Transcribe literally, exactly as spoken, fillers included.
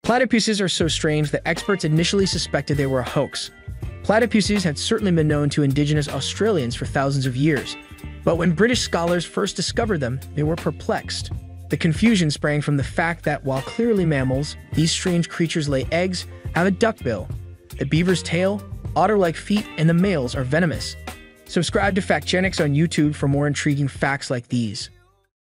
Platypuses are so strange that experts initially suspected they were a hoax. Platypuses had certainly been known to Indigenous Australians for thousands of years, but when British scholars first discovered them, they were perplexed. The confusion sprang from the fact that, while clearly mammals, these strange creatures lay eggs, have a duckbill, the beaver's tail, otter-like feet, and the males are venomous. Subscribe to Factgenics on YouTube for more intriguing facts like these.